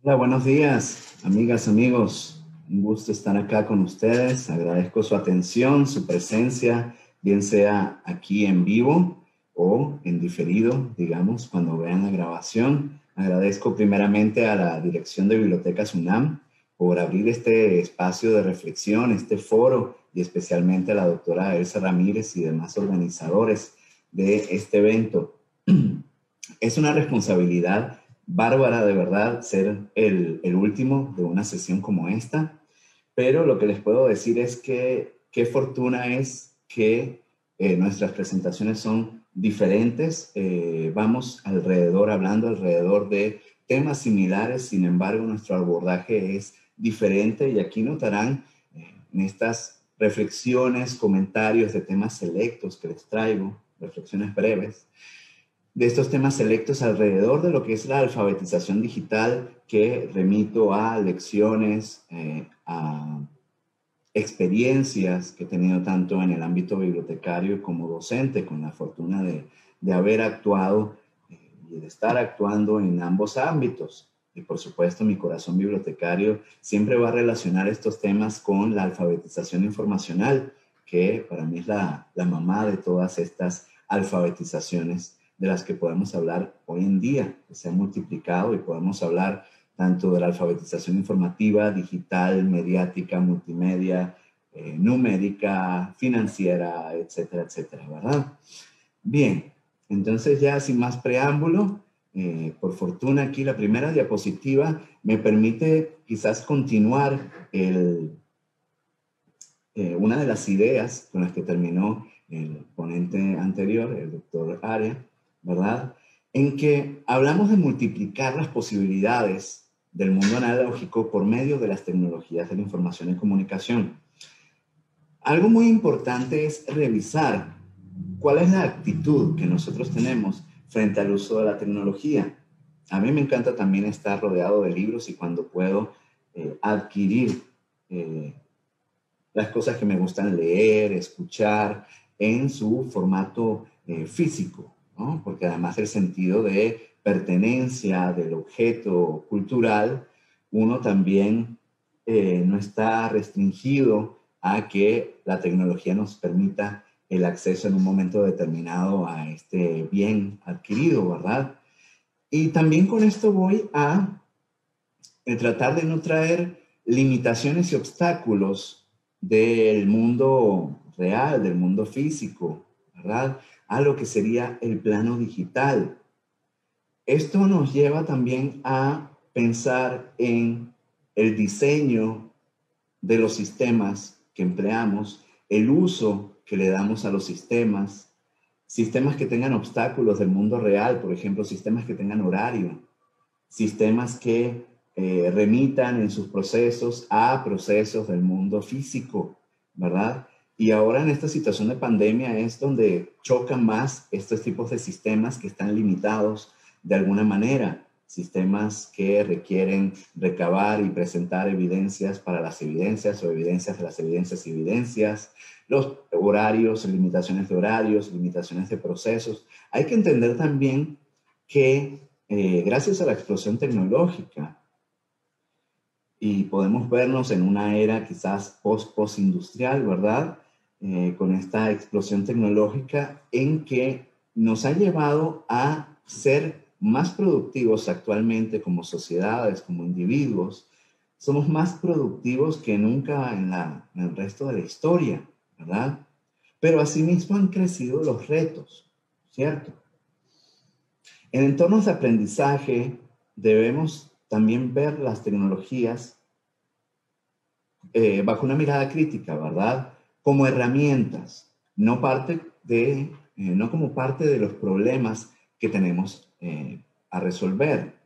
Hola, buenos días, amigas, amigos. Un gusto estar acá con ustedes. Agradezco su atención, su presencia, bien sea aquí en vivo o en diferido, digamos, cuando vean la grabación. Agradezco primeramente a la Dirección de Bibliotecas UNAM por abrir este espacio de reflexión, este foro, y especialmente a la doctora Elsa Ramírez y demás organizadores de este evento. Es una responsabilidad bárbara, de verdad, ser el último de una sesión como esta, pero lo que les puedo decir es que qué fortuna es que nuestras presentaciones son diferentes. Vamos hablando alrededor de temas similares, sin embargo, nuestro abordaje es diferente y aquí notarán en estas reflexiones, comentarios de temas selectos que les traigo, reflexiones breves, de estos temas selectos alrededor de lo que es la alfabetización digital, que remito a lecciones, a experiencias que he tenido tanto en el ámbito bibliotecario como docente, con la fortuna de haber actuado y de estar actuando en ambos ámbitos. Y por supuesto, mi corazón bibliotecario siempre va a relacionar estos temas con la alfabetización informacional, que para mí es la mamá de todas estas alfabetizaciones de las que podemos hablar hoy en día, que se han multiplicado, y podemos hablar tanto de la alfabetización informativa, digital, mediática, multimedia, numérica, financiera, etcétera, etcétera, ¿verdad? Bien, entonces ya sin más preámbulo, por fortuna aquí la primera diapositiva me permite quizás continuar una de las ideas con las que terminó el ponente anterior, el doctor Aria, ¿verdad? En que hablamos de multiplicar las posibilidades del mundo analógico por medio de las tecnologías de la información y comunicación. Algo muy importante es revisar cuál es la actitud que nosotros tenemos frente al uso de la tecnología. A mí me encanta también estar rodeado de libros y cuando puedo adquirir las cosas que me gustan leer, escuchar en su formato físico, ¿no? Porque además del sentido de pertenencia del objeto cultural, uno también no está restringido a que la tecnología nos permita el acceso en un momento determinado a este bien adquirido, ¿verdad? Y también con esto voy a tratar de no traer limitaciones y obstáculos del mundo real, del mundo físico, ¿verdad? A lo que sería el plano digital. Esto nos lleva también a pensar en el diseño de los sistemas que empleamos, el uso que le damos a los sistemas, sistemas que tengan obstáculos del mundo real, por ejemplo, sistemas que tengan horario, sistemas que remitan en sus procesos a procesos del mundo físico, ¿verdad? Y ahora en esta situación de pandemia es donde chocan más estos tipos de sistemas que están limitados de alguna manera, sistemas que requieren recabar y presentar evidencias para las evidencias o evidencias de las evidencias y evidencias, los horarios, limitaciones de horarios, limitaciones de procesos. Hay que entender también que gracias a la explosión tecnológica, y podemos vernos en una era quizás post-industrial, ¿verdad? Con esta explosión tecnológica en que nos ha llevado a ser más productivos actualmente como sociedades, como individuos. Somos más productivos que nunca en el resto de la historia, ¿verdad? Pero asimismo han crecido los retos, ¿cierto? En entornos de aprendizaje debemos también ver las tecnologías bajo una mirada crítica, ¿verdad? Como herramientas, no como parte de los problemas que tenemos a resolver.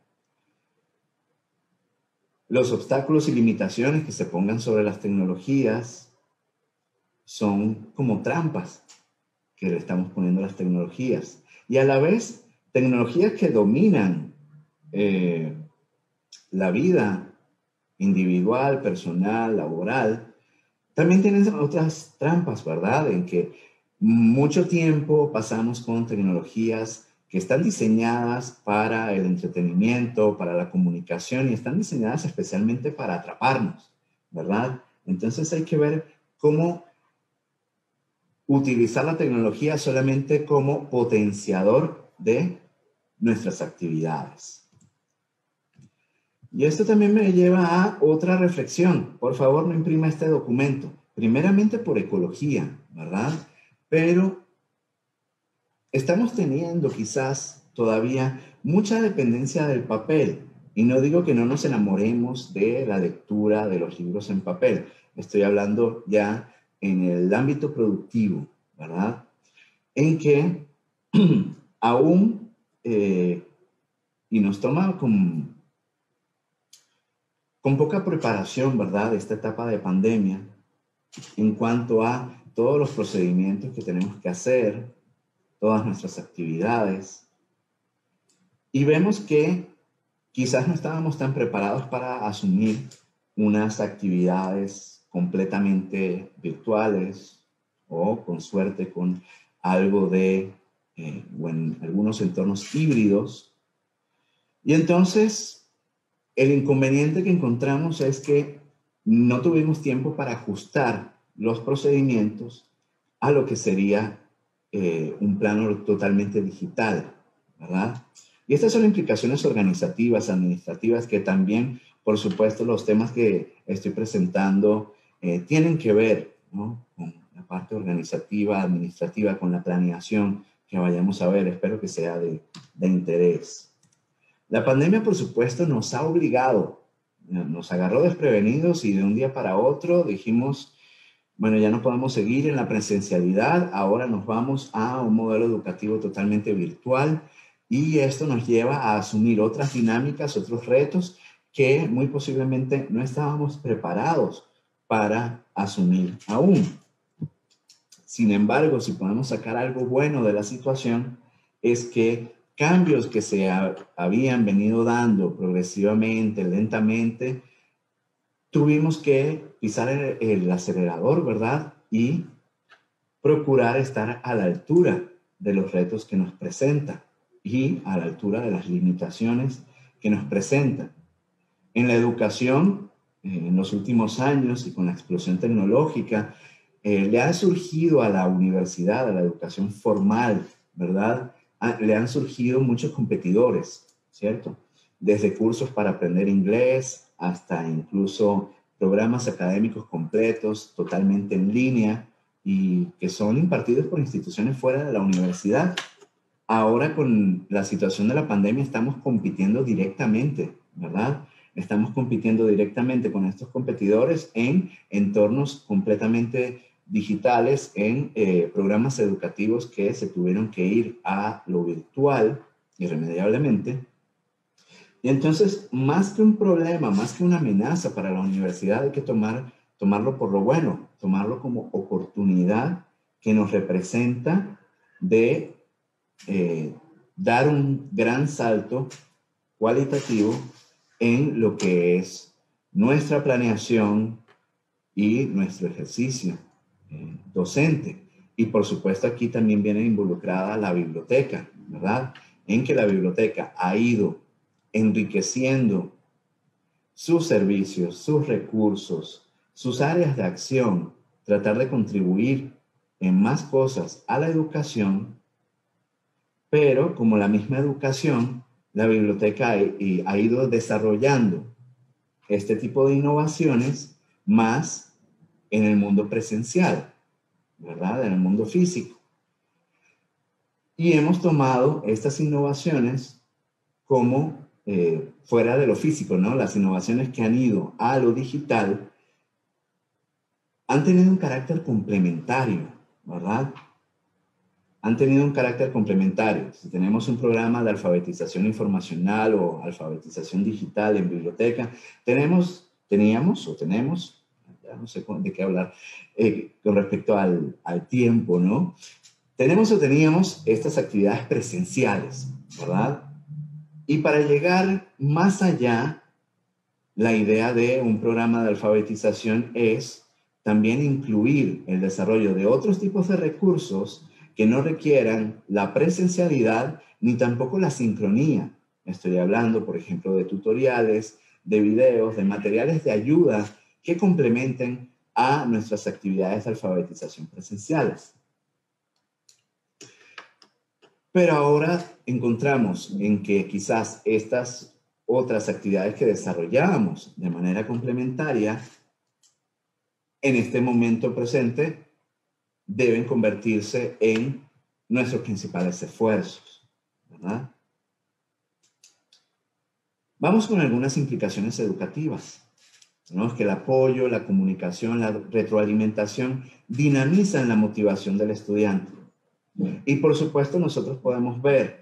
Los obstáculos y limitaciones que se pongan sobre las tecnologías son como trampas que le estamos poniendo a las tecnologías. Y a la vez, tecnologías que dominan la vida individual, personal, laboral, también tienen otras trampas, ¿verdad? En que mucho tiempo pasamos con tecnologías que están diseñadas para el entretenimiento, para la comunicación y están diseñadas especialmente para atraparnos, ¿verdad? Entonces hay que ver cómo utilizar la tecnología solamente como potenciador de nuestras actividades. Y esto también me lleva a otra reflexión. Por favor, no imprima este documento. Primeramente por ecología, ¿verdad? Pero estamos teniendo quizás todavía mucha dependencia del papel. Y no digo que no nos enamoremos de la lectura de los libros en papel. Estoy hablando ya en el ámbito productivo, ¿verdad? En que aún, y nos toma con poca preparación, ¿verdad?, esta etapa de pandemia, en cuanto a todos los procedimientos que tenemos que hacer, todas nuestras actividades, y vemos que quizás no estábamos tan preparados para asumir unas actividades completamente virtuales o con suerte con algo de, o en algunos entornos híbridos. Y entonces el inconveniente que encontramos es que no tuvimos tiempo para ajustar los procedimientos a lo que sería un plano totalmente digital, ¿verdad? Y estas son implicaciones organizativas, administrativas, que también, por supuesto, los temas que estoy presentando tienen que ver, ¿no?, con la parte organizativa, administrativa, con la planeación que vayamos a ver. Espero que sea de interés. La pandemia, por supuesto, nos ha obligado, nos agarró desprevenidos y de un día para otro dijimos, bueno, ya no podemos seguir en la presencialidad, ahora nos vamos a un modelo educativo totalmente virtual y esto nos lleva a asumir otras dinámicas, otros retos que muy posiblemente no estábamos preparados para asumir aún. Sin embargo, si podemos sacar algo bueno de la situación, es que cambios que se habían venido dando progresivamente, lentamente, tuvimos que pisar el acelerador, ¿verdad? Y procurar estar a la altura de los retos que nos presentan y a la altura de las limitaciones que nos presentan. En la educación, en los últimos años y con la explosión tecnológica, le ha surgido a la universidad, a la educación formal, ¿verdad?, le han surgido muchos competidores, ¿cierto? Desde cursos para aprender inglés hasta incluso programas académicos completos, totalmente en línea y que son impartidos por instituciones fuera de la universidad. Ahora con la situación de la pandemia estamos compitiendo directamente, ¿verdad? Estamos compitiendo directamente con estos competidores en entornos completamente digitales, en programas educativos que se tuvieron que ir a lo virtual irremediablemente. Y entonces, más que un problema, más que una amenaza para la universidad, hay que tomarlo por lo bueno, tomarlo como oportunidad que nos representa de dar un gran salto cualitativo en lo que es nuestra planeación y nuestro ejercicio docente. Y por supuesto aquí también viene involucrada la biblioteca, ¿verdad? En que la biblioteca ha ido enriqueciendo sus servicios, sus recursos, sus áreas de acción, tratar de contribuir en más cosas a la educación, pero como la misma educación, la biblioteca ha ido desarrollando este tipo de innovaciones más en el mundo presencial, ¿verdad?, en el mundo físico. Y hemos tomado estas innovaciones como fuera de lo físico, ¿no? Las innovaciones que han ido a lo digital han tenido un carácter complementario, ¿verdad? Han tenido un carácter complementario. Si tenemos un programa de alfabetización informacional o alfabetización digital en biblioteca, teníamos, ya no sé de qué hablar, con respecto al tiempo, ¿no? Tenemos o teníamos estas actividades presenciales, ¿verdad? Y para llegar más allá, la idea de un programa de alfabetización es también incluir el desarrollo de otros tipos de recursos que no requieran la presencialidad ni tampoco la sincronía. Estoy hablando, por ejemplo, de tutoriales, de videos, de materiales de ayuda que complementen a nuestras actividades de alfabetización presenciales. Pero ahora encontramos en que quizás estas otras actividades que desarrollábamos de manera complementaria, en este momento presente, deben convertirse en nuestros principales esfuerzos, ¿verdad? Vamos con algunas implicaciones educativas. Tenemos que el apoyo, la comunicación, la retroalimentación dinamizan la motivación del estudiante. Y por supuesto nosotros podemos ver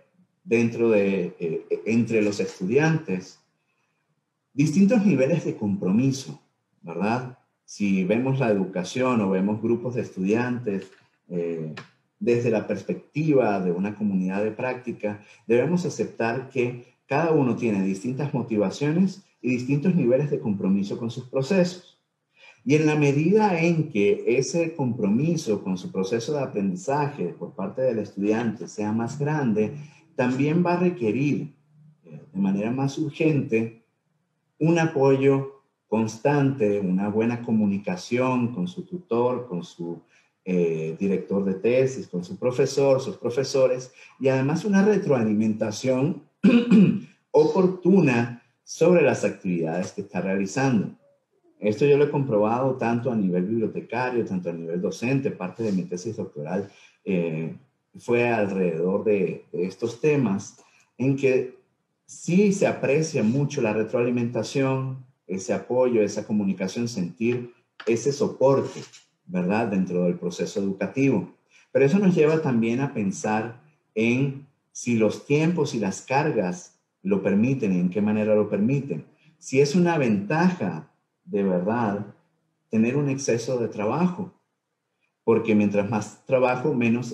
entre los estudiantes distintos niveles de compromiso, ¿verdad? Si vemos la educación o vemos grupos de estudiantes desde la perspectiva de una comunidad de práctica, debemos aceptar que cada uno tiene distintas motivaciones y distintos niveles de compromiso con sus procesos. Y en la medida en que ese compromiso con su proceso de aprendizaje por parte del estudiante sea más grande, también va a requerir de manera más urgente un apoyo constante, una buena comunicación con su tutor, con su director de tesis, con su profesor, sus profesores, y además una retroalimentación oportuna sobre las actividades que está realizando. Esto yo lo he comprobado tanto a nivel bibliotecario, tanto a nivel docente. Parte de mi tesis doctoral fue alrededor de estos temas, en que sí se aprecia mucho la retroalimentación, ese apoyo, esa comunicación, sentir ese soporte, ¿verdad?, dentro del proceso educativo. Pero eso nos lleva también a pensar en si los tiempos y las cargas lo permiten y en qué manera lo permiten. Si es una ventaja, de verdad, tener un exceso de trabajo, porque mientras más trabajo,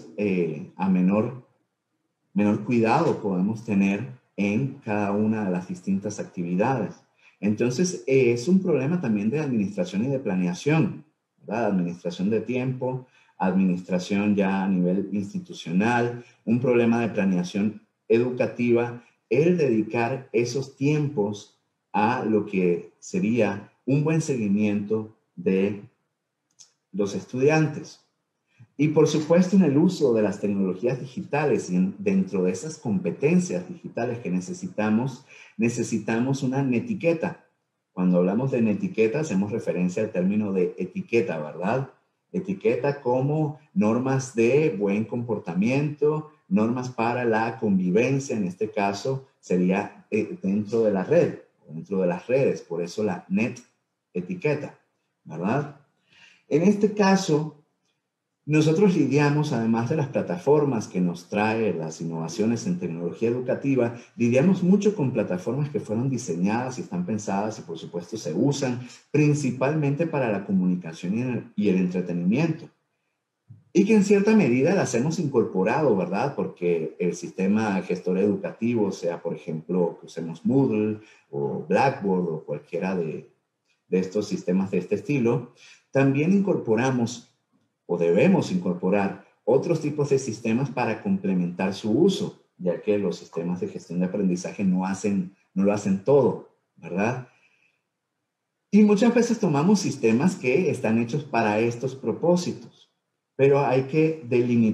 menor cuidado podemos tener en cada una de las distintas actividades. Entonces, es un problema también de administración y de planeación, ¿verdad? Administración de tiempo, administración ya a nivel institucional, un problema de planeación educativa, el dedicar esos tiempos a lo que sería un buen seguimiento de los estudiantes. Y por supuesto en el uso de las tecnologías digitales y dentro de esas competencias digitales que necesitamos una netiqueta. Cuando hablamos de netiqueta hacemos referencia al término de etiqueta, ¿verdad? Etiqueta como normas de buen comportamiento, normas para la convivencia, en este caso sería dentro de la red, dentro de las redes, por eso la net etiqueta, ¿verdad? En este caso, nosotros lidiamos, además de las plataformas que nos trae las innovaciones en tecnología educativa, lidiamos mucho con plataformas que fueron diseñadas y están pensadas y por supuesto se usan principalmente para la comunicación y el entretenimiento. Y que en cierta medida las hemos incorporado, ¿verdad? Porque el sistema gestor educativo, sea por ejemplo que usemos Moodle o Blackboard o cualquiera de estos sistemas de este estilo, también incorporamos o debemos incorporar otros tipos de sistemas para complementar su uso, ya que los sistemas de gestión de aprendizaje no lo hacen todo, ¿verdad? Y muchas veces tomamos sistemas que están hechos para estos propósitos, pero hay que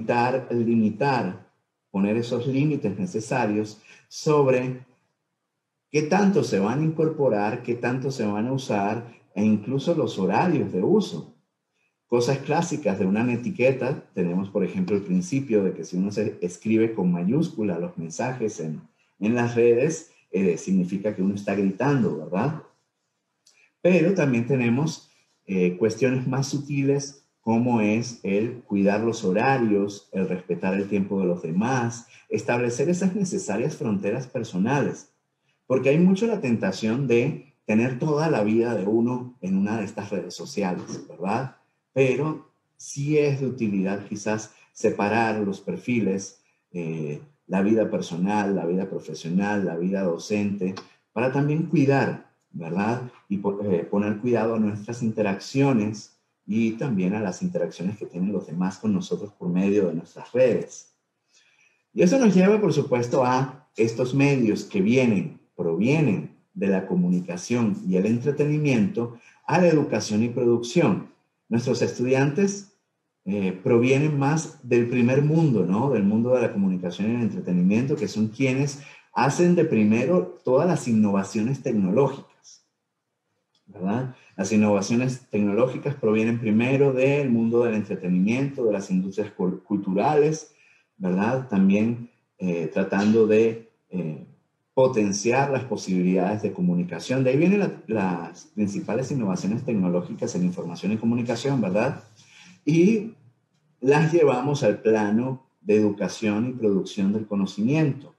limitar, poner esos límites necesarios sobre qué tanto se van a incorporar, qué tanto se van a usar e incluso los horarios de uso. Cosas clásicas de una etiqueta, tenemos por ejemplo el principio de que si uno se escribe con mayúscula los mensajes en las redes, significa que uno está gritando, ¿verdad? Pero también tenemos cuestiones más sutiles como es el cuidar los horarios, el respetar el tiempo de los demás, establecer esas necesarias fronteras personales, porque hay mucho la tentación de tener toda la vida de uno en una de estas redes sociales, ¿verdad? Pero sí es de utilidad quizás separar los perfiles, la vida personal, la vida profesional, la vida docente, para también cuidar, ¿verdad? Y poner cuidado a nuestras interacciones y también a las interacciones que tienen los demás con nosotros por medio de nuestras redes. Y eso nos lleva, por supuesto, a estos medios que provienen de la comunicación y el entretenimiento, a la educación y producción. Nuestros estudiantes provienen más del primer mundo, ¿no? Del mundo de la comunicación y el entretenimiento, que son quienes hacen de primero todas las innovaciones tecnológicas, ¿verdad? Las innovaciones tecnológicas provienen primero del mundo del entretenimiento, de las industrias culturales, ¿verdad? También tratando de potenciar las posibilidades de comunicación. De ahí vienen las principales innovaciones tecnológicas en información y comunicación, ¿verdad? Y las llevamos al plano de educación y producción del conocimiento.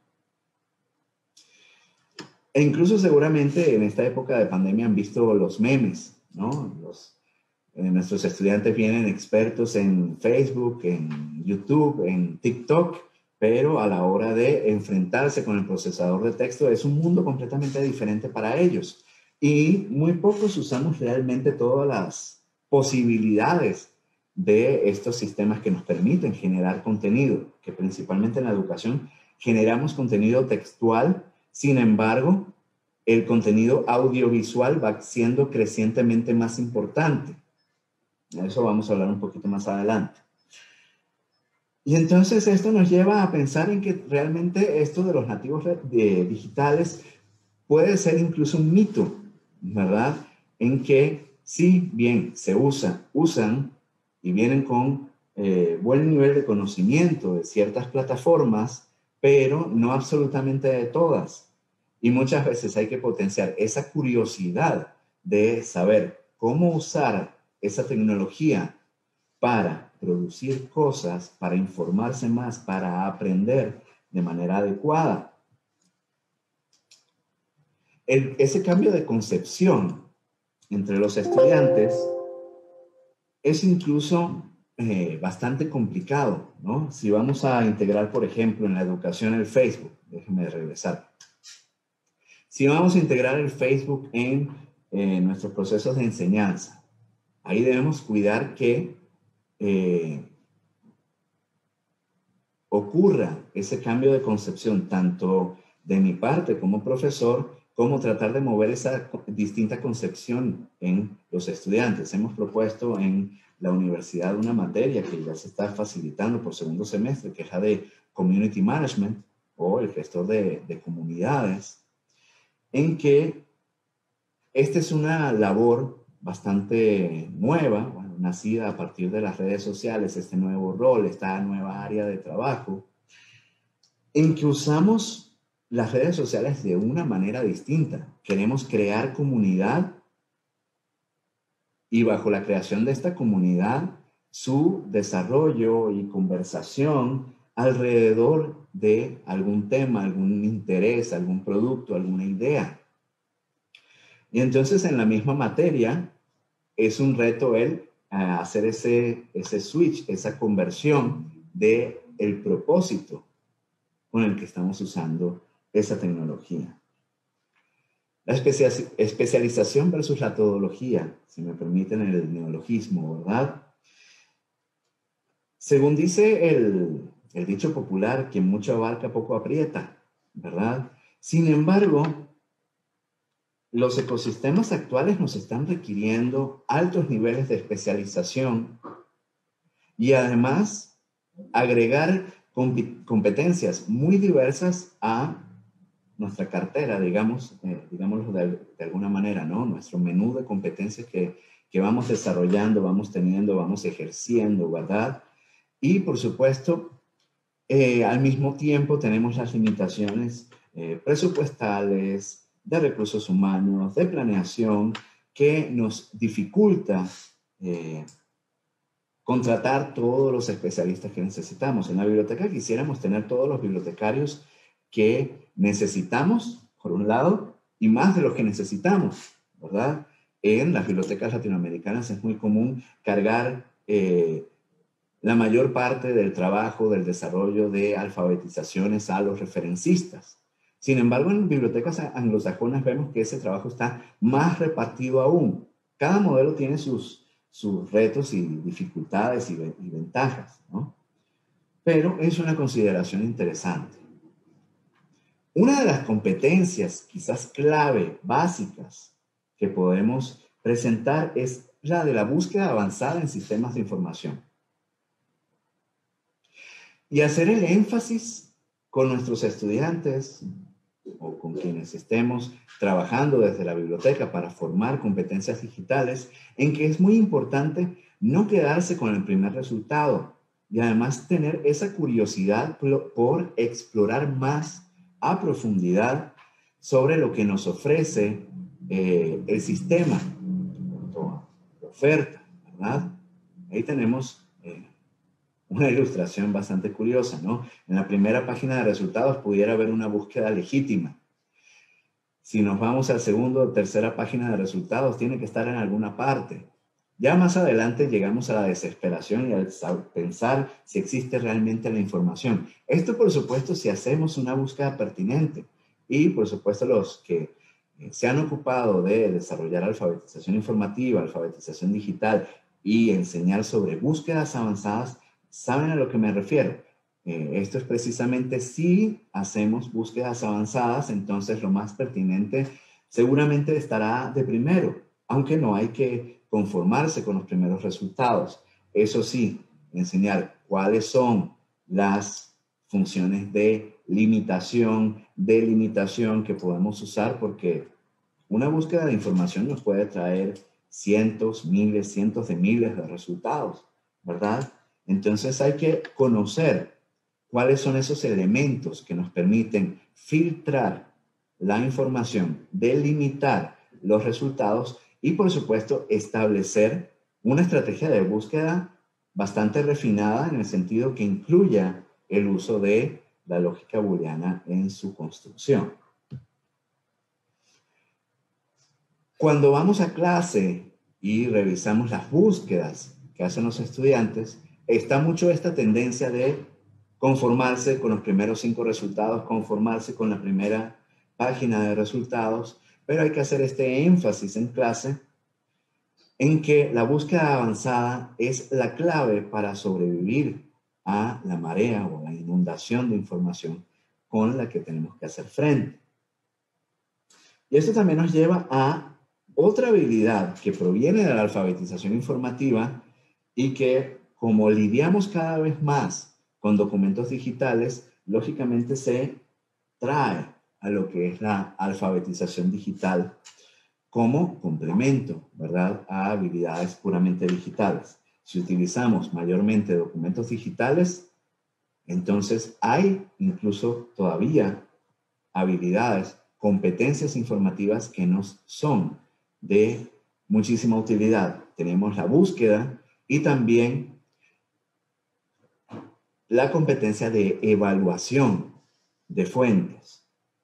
E incluso seguramente en esta época de pandemia han visto los memes, ¿no? Nuestros estudiantes vienen expertos en Facebook, en YouTube, en TikTok, pero a la hora de enfrentarse con el procesador de texto es un mundo completamente diferente para ellos. Y muy pocos usamos realmente todas las posibilidades de estos sistemas que nos permiten generar contenido, que principalmente en la educación generamos contenido textual. Sin embargo, el contenido audiovisual va siendo crecientemente más importante. De eso vamos a hablar un poquito más adelante. Y entonces esto nos lleva a pensar en que realmente esto de los nativos digitales puede ser incluso un mito, ¿verdad? En que sí, bien, se usan y vienen con buen nivel de conocimiento de ciertas plataformas, pero no absolutamente de todas. Y muchas veces hay que potenciar esa curiosidad de saber cómo usar esa tecnología para producir cosas, para informarse más, para aprender de manera adecuada. Ese cambio de concepción entre los estudiantes es incluso bastante complicado, ¿no? Si vamos a integrar, por ejemplo, en la educación el Facebook, déjenme regresar. Si vamos a integrar el Facebook en nuestros procesos de enseñanza, ahí debemos cuidar que ocurra ese cambio de concepción, tanto de mi parte como profesor, como tratar de mover esa distinta concepción en los estudiantes. Hemos propuesto en la universidad una materia que ya se está facilitando por segundo semestre, que es la de Community Management o el gestor de comunidades, en que esta es una labor bastante nueva, bueno, nacida a partir de las redes sociales, este nuevo rol, esta nueva área de trabajo, en que usamos las redes sociales de una manera distinta. Queremos crear comunidad y bajo la creación de esta comunidad, su desarrollo y conversación alrededor de algún tema, algún interés, algún producto, alguna idea. Y entonces en la misma materia es un reto el hacer ese switch, esa conversión del propósito con el que estamos usando esa tecnología. La especialización versus la todología, si me permiten el neologismo, ¿verdad? Según dice el dicho popular, quien mucho abarca poco aprieta, ¿verdad? Sin embargo, los ecosistemas actuales nos están requiriendo altos niveles de especialización y además agregar competencias muy diversas a nuestra cartera, digámoslo de alguna manera, ¿no? Nuestro menú de competencias que vamos desarrollando, vamos teniendo, vamos ejerciendo, ¿verdad? Y, por supuesto, al mismo tiempo tenemos las limitaciones presupuestales, de recursos humanos, de planeación, que nos dificulta contratar todos los especialistas que necesitamos. En la biblioteca quisiéramos tener todos los bibliotecarios que necesitamos, por un lado, y más de los que necesitamos, ¿verdad? En las bibliotecas latinoamericanas es muy común cargar la mayor parte del trabajo, del desarrollo de alfabetizaciones a los referencistas. Sin embargo, en bibliotecas anglosajonas vemos que ese trabajo está más repartido aún. Cada modelo tiene sus sus retos y dificultades y ventajas, ¿no? Pero es una consideración interesante. Una de las competencias quizás clave, básicas, que podemos presentar es la de la búsqueda avanzada en sistemas de información. Y hacer el énfasis con nuestros estudiantes o con quienes estemos trabajando desde la biblioteca para formar competencias digitales, en que es muy importante no quedarse con el primer resultado y además tener esa curiosidad por explorar más a profundidad sobre lo que nos ofrece el sistema, la oferta, ¿verdad? Ahí tenemos una ilustración bastante curiosa, ¿no? En la primera página de resultados pudiera haber una búsqueda legítima. Si nos vamos al segundo o tercera página de resultados, tiene que estar en alguna parte. Ya más adelante llegamos a la desesperación y al pensar si existe realmente la información. Esto, por supuesto, si hacemos una búsqueda pertinente. Y, por supuesto, los que se han ocupado de desarrollar alfabetización informativa, alfabetización digital y enseñar sobre búsquedas avanzadas, saben a lo que me refiero. Esto es precisamente si hacemos búsquedas avanzadas, entonces lo más pertinente seguramente estará de primero, aunque no hay que conformarse con los primeros resultados. Eso sí, enseñar cuáles son las funciones de limitación, delimitación que podemos usar, porque una búsqueda de información nos puede traer cientos, miles, cientos de miles de resultados, ¿verdad? Entonces hay que conocer cuáles son esos elementos que nos permiten filtrar la información, delimitar los resultados y, por supuesto, establecer una estrategia de búsqueda bastante refinada en el sentido que incluya el uso de la lógica booleana en su construcción. Cuando vamos a clase y revisamos las búsquedas que hacen los estudiantes, está mucho esta tendencia de conformarse con los primeros 5 resultados, conformarse con la primera página de resultados, pero hay que hacer este énfasis en clase en que la búsqueda avanzada es la clave para sobrevivir a la marea o la inundación de información con la que tenemos que hacer frente. Y esto también nos lleva a otra habilidad que proviene de la alfabetización informativa y que, como lidiamos cada vez más con documentos digitales, lógicamente se trae a lo que es la alfabetización digital como complemento, ¿verdad?, a habilidades puramente digitales. Si utilizamos mayormente documentos digitales, entonces hay incluso todavía habilidades, competencias informativas que nos son de muchísima utilidad. Tenemos la búsqueda y también la competencia de evaluación de fuentes.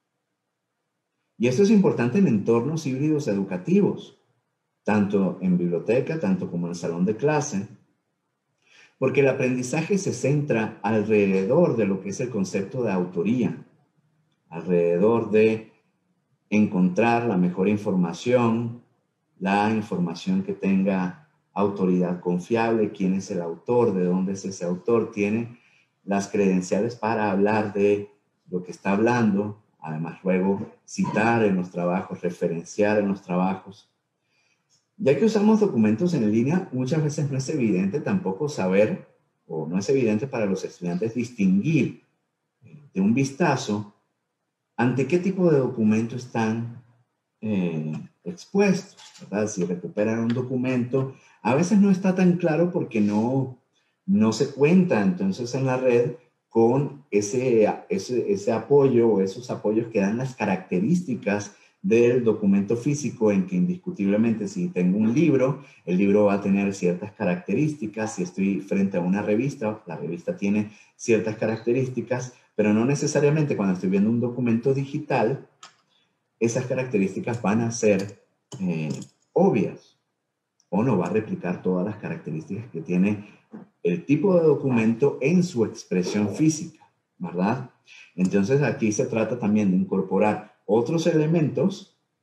Y esto es importante en entornos híbridos educativos, tanto en biblioteca, tanto como en el salón de clase, porque el aprendizaje se centra alrededor de lo que es el concepto de autoría, alrededor de encontrar la mejor información, la información que tenga autoridad confiable, quién es el autor, de dónde es ese autor, tiene las credenciales para hablar de lo que está hablando, además luego citar en los trabajos, referenciar en los trabajos. Ya que usamos documentos en línea, muchas veces no es evidente tampoco saber, o no es evidente para los estudiantes distinguir de un vistazo ante qué tipo de documento están expuestos, ¿verdad? Si recuperan un documento, a veces no está tan claro porque no se cuenta entonces en la red con ese apoyo o esos apoyos que dan las características del documento físico, en que indiscutiblemente si tengo un libro, el libro va a tener ciertas características. Si estoy frente a una revista, la revista tiene ciertas características, pero no necesariamente cuando estoy viendo un documento digital, esas características van a ser obvias o no va a replicar todas las características que tiene el tipo de documento en su expresión física, ¿verdad? Entonces aquí se trata también de incorporar otros elementos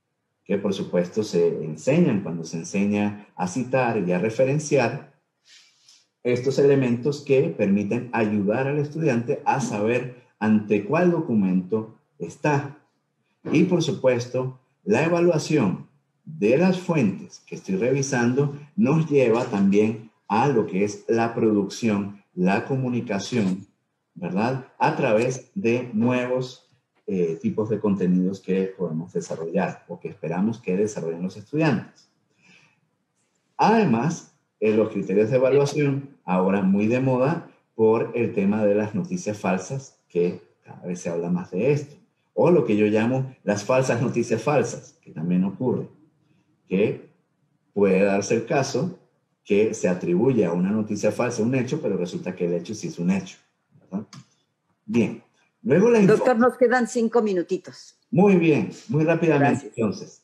que por supuesto se enseñan cuando se enseña a citar y a referenciar estos elementos que permiten ayudar al estudiante a saber ante cuál documento está. Y por supuesto, la evaluación de las fuentes que estoy revisando nos lleva también a lo que es la producción, la comunicación, ¿verdad? A través de nuevos tipos de contenidos que podemos desarrollar o que esperamos que desarrollen los estudiantes. Además, los criterios de evaluación, ahora muy de moda por el tema de las noticias falsas, que cada vez se habla más de esto. O lo que yo llamo las falsas noticias falsas, que también ocurre. Que puede darse el caso que se atribuye a una noticia falsa un hecho, pero resulta que el hecho sí es un hecho, ¿verdad? Bien. Luego la Doctor, nos quedan 5 minutitos. Muy bien, muy rápidamente. Gracias. Entonces.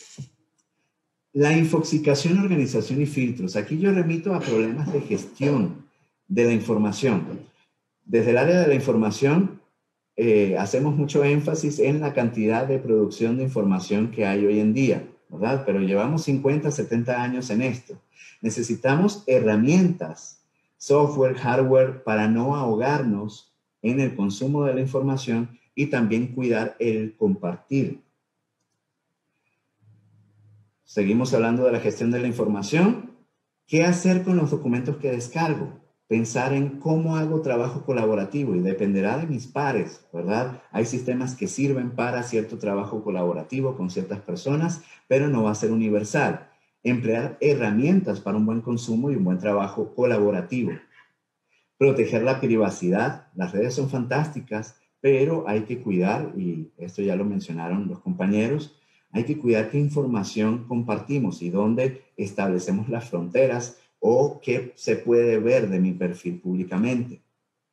La infoxicación, organización y filtros. Aquí yo remito a problemas de gestión de la información. Desde el área de la información hacemos mucho énfasis en la cantidad de producción de información que hay hoy en día, ¿verdad? Pero llevamos 50, 70 años en esto. Necesitamos herramientas, software, hardware, para no ahogarnos en el consumo de la información y también cuidar el compartir. Seguimos hablando de la gestión de la información. ¿Qué hacer con los documentos que descargo? Pensar en cómo hago trabajo colaborativo y dependerá de mis pares, ¿verdad? Hay sistemas que sirven para cierto trabajo colaborativo con ciertas personas, pero no va a ser universal. Emplear herramientas para un buen consumo y un buen trabajo colaborativo. Proteger la privacidad. Las redes son fantásticas, pero hay que cuidar, y esto ya lo mencionaron los compañeros, hay que cuidar qué información compartimos y dónde establecemos las fronteras o qué se puede ver de mi perfil públicamente.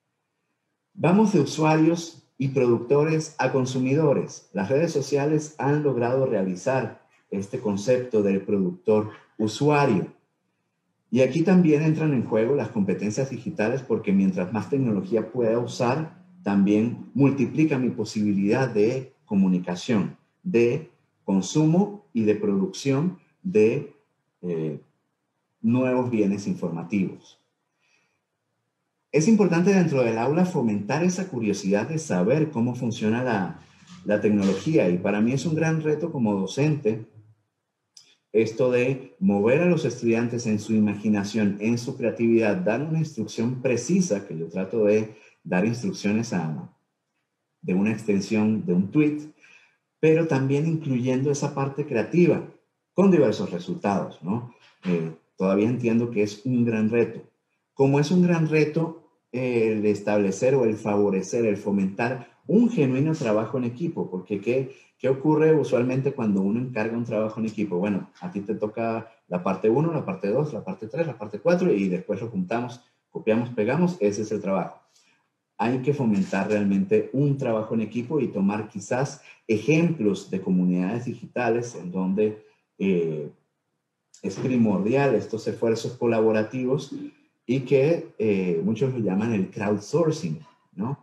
Vamos de usuarios y productores a consumidores. Las redes sociales han logrado realizar este concepto del productor usuario. Y aquí también entran en juego las competencias digitales porque mientras más tecnología pueda usar, también multiplica mi posibilidad de comunicación, de consumo y de producción de nuevos bienes informativos. Es importante dentro del aula fomentar esa curiosidad de saber cómo funciona la tecnología y para mí es un gran reto como docente esto de mover a los estudiantes en su imaginación, en su creatividad, dar una instrucción precisa, que yo trato de dar instrucciones de una extensión de un tweet, pero también incluyendo esa parte creativa con diversos resultados, ¿no? Todavía entiendo que es un gran reto. Como es un gran reto el establecer o el favorecer, el fomentar un genuino trabajo en equipo, porque ¿qué ocurre usualmente cuando uno encarga un trabajo en equipo? Bueno, a ti te toca la parte 1, la parte 2, la parte 3, la parte 4 y después lo juntamos, copiamos, pegamos, ese es el trabajo. Hay que fomentar realmente un trabajo en equipo y tomar quizás ejemplos de comunidades digitales en donde es primordial estos esfuerzos colaborativos y que muchos lo llaman el crowdsourcing, ¿no?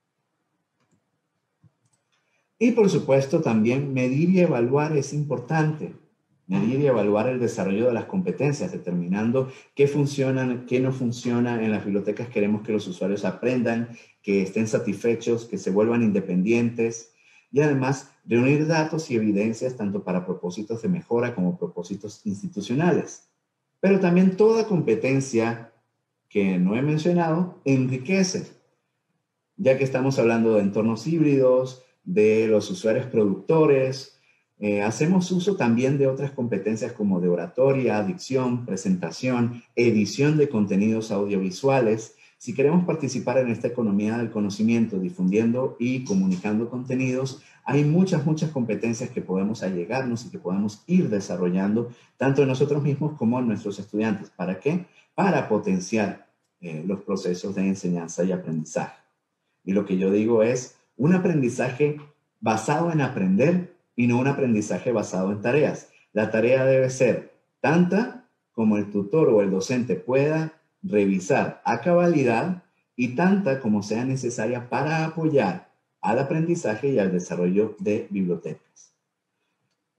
Y por supuesto también medir y evaluar es importante. Medir y evaluar el desarrollo de las competencias, determinando qué funciona, qué no funciona. En las bibliotecas queremos que los usuarios aprendan, que estén satisfechos, que se vuelvan independientes y además reunir datos y evidencias tanto para propósitos de mejora como propósitos institucionales. Pero también toda competencia que no he mencionado enriquece, ya que estamos hablando de entornos híbridos, de los usuarios productores. Hacemos uso también de otras competencias como de oratoria, dicción, presentación, edición de contenidos audiovisuales. Si queremos participar en esta economía del conocimiento, difundiendo y comunicando contenidos, hay muchas competencias que podemos allegarnos y que podemos ir desarrollando, tanto en nosotros mismos como en nuestros estudiantes. ¿Para qué? Para potenciar los procesos de enseñanza y aprendizaje. Y lo que yo digo es un aprendizaje basado en aprender y no un aprendizaje basado en tareas. La tarea debe ser tanta como el tutor o el docente pueda revisar a cabalidad y tanta como sea necesaria para apoyar al aprendizaje y al desarrollo de bibliotecas.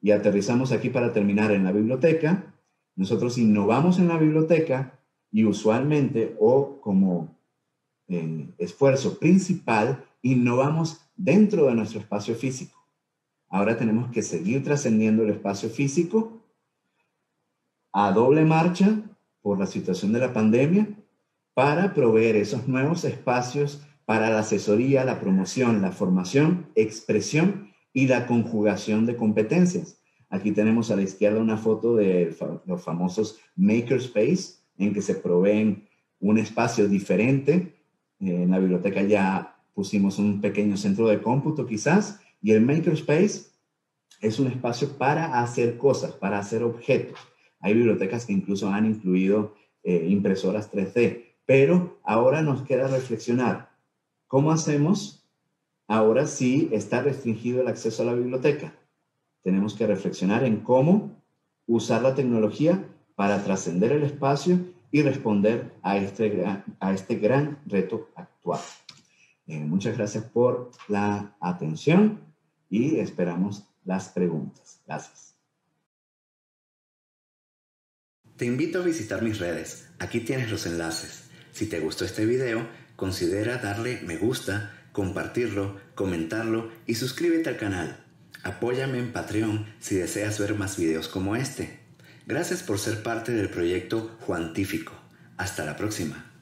Y aterrizamos aquí para terminar en la biblioteca. Nosotros innovamos en la biblioteca y usualmente, o como esfuerzo principal, innovamos dentro de nuestro espacio físico. Ahora tenemos que seguir trascendiendo el espacio físico a doble marcha por la situación de la pandemia para proveer esos nuevos espacios para la asesoría, la promoción, la formación, expresión y la conjugación de competencias. Aquí tenemos a la izquierda una foto de los famosos makerspace, en que se proveen un espacio diferente. En la biblioteca ya pusimos un pequeño centro de cómputo quizás, y el makerspace es un espacio para hacer cosas, para hacer objetos. Hay bibliotecas que incluso han incluido impresoras 3D, pero ahora nos queda reflexionar, ¿cómo hacemos ahora si está restringido el acceso a la biblioteca? Tenemos que reflexionar en cómo usar la tecnología para trascender el espacio y responder a este gran reto actual. Muchas gracias por la atención y esperamos las preguntas. Gracias. Te invito a visitar mis redes. Aquí tienes los enlaces. Si te gustó este video, considera darle me gusta, compartirlo, comentarlo y suscríbete al canal. Apóyame en Patreon si deseas ver más videos como este. Gracias por ser parte del proyecto Juantífico. Hasta la próxima.